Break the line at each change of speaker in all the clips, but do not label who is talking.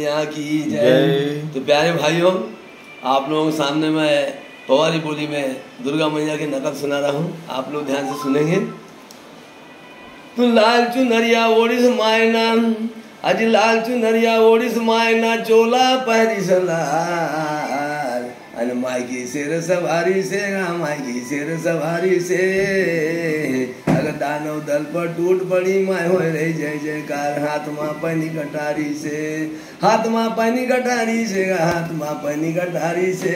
मैया की जय। तो प्यारे भाइयों, आप लोगों के सामने मैं पवारी बोली में दुर्गा मैया की नकल सुना रहा हूँ, आप लोग ध्यान से सुनेंगे। तू लाल चुनरिया ओडिस मायना, अज लाल चुनरिया ओडिस मायना, चोला पहरी सलार, अन माई की सिर सवारी से, माई की सिर सवारी से, अगर दानव दल पर टूट पड़ी माय हो रही जय जयकार, हाथ माँ पनी कटारी से, हाथ माँ पनी कटारी से, हाथ माँ पनी कटारी से,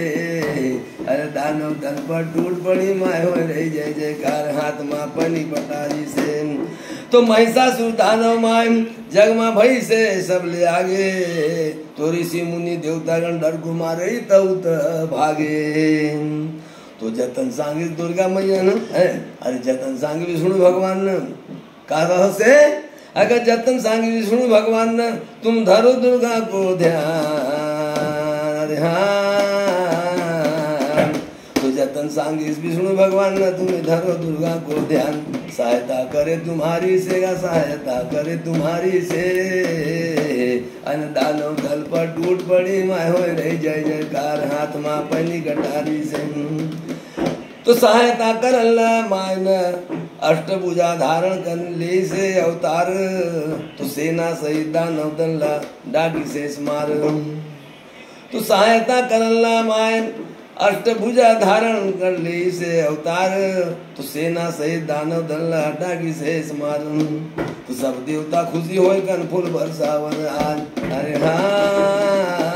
अरे दानव दल पर टूट पड़ी माय हो रही जय जयकार, हाथ माँ पनी कटारी से। तो महिषासुर दानव माय जग माँ भई से सब ले आगे, तो ऋषि मुनि देवतागण डर को मारे तउत भागे। तो जतन सांगे दुर्गा मैया न, अरे जतन सांगे विष्णु भगवान न, कहा से अगर जतन सांगे विष्णु भगवान न, तुम धरो दुर्गा को ध्यान, अरे हाँ। तो जतन सांगे विष्णु भगवान न, तुम धरो दुर्गा को ध्यान, सहायता करे तुम्हारी से, सहायता करे तुम्हारी से, अन दानव दल पर टूट पड़ी माय हो रही जय जयकार, हाथ माँ पनी कटारी से। तो सहायता करल माय न अष्टभुजा धारण कर ले से अवतार, तो सेना सहित दानव दल डाकी शेष मार। तो सहायता करल माय अष्टभुजा धारण कर ले से अवतार, तो सेना सहित दानव दल डाकी शेष मार। तो सब देवता खुशी होए कन फूल बरसावन आज, अरे हाँ।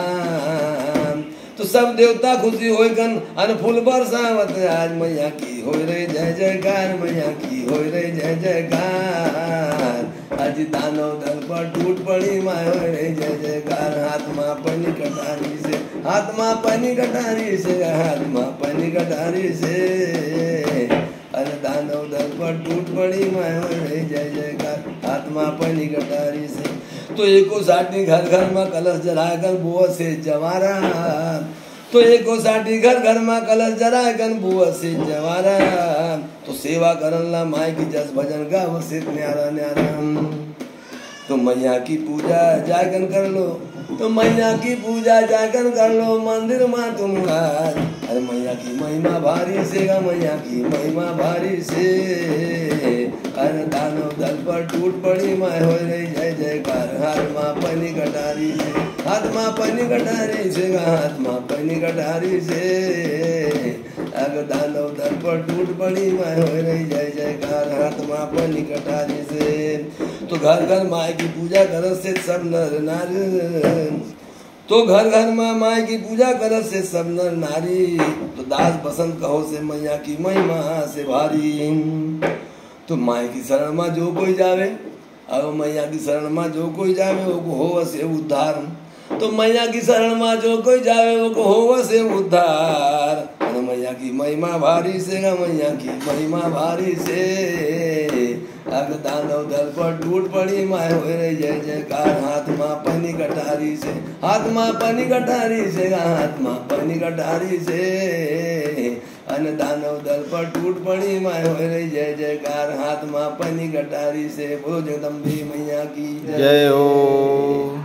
तो सब देवता खुशी होए कन अन फूल बरसावत आज, मैया की हो रे जय जयकार, मैया की हो रे जय जयकार, आज दानव दल पर टूट पड़ी माय हो रे जय जयकार, हाथ माँ पनी कटारी से, हाथ माँ पनी कटारी से, हाथ माँ पनी कटारी से, अरे दानव दल पर टूट पड़ी माय हो रे जय जयकार, हाथ माँ पनी कटारी से। तो एको साठी घर घर में कलश जलाकर बुआ से जवारा, तो एको साठी घर घर में कलश जलाकर बुआ से जवारा, तो सेवा करन ला माई की जस भजन गाव से न्यारा न्यारा। तो मैया की पूजा जागन कर लो, तो मैया की पूजा जागन कर लो मंदिर में तुम आज, अरे मैया की महिमा भारी से, मैया की महिमा भारी से, अरे दानव दल पर टूट पड़ी माय हो रही जय जयकार, हाथ माँ पनी कटारी से, हाथ माँ पनी कटारी से, हाथ माँ पनी कटारी से, अगर दानव दल पर टूट पड़ी माय हो रही जय जयकार, हाथ माँ पनी कटारी से। तो घर घर माय की पूजा कर से सब नर नारी, तो घर घर में माय की पूजा कर से सब नर नारी, तो दास बसंत कहो से मैया की महिमा से भारी। तो माय की शरण में जो कोई जावे, अब मैया की शरण में जो कोई जावे वो हो से उद्धार, तो मैया की शरण में जो कोई जावे वो हो से उद्धार, मैया की महिमा भारी से, मैया की महिमा भारी से, अगर दानव दल पर टूट पड़ी माय हो रही जय जयकार, हाथ माँ पनी कटारी से, हाथ माँ पनी कटारी से, हाथ माँ पनी कटारी से, अन दानव दल पर टूट पड़ी माय हो रही जय जयकार, हाथ माँ पनी कटारी से। बोलो जगदम्बे मैया की जय हो।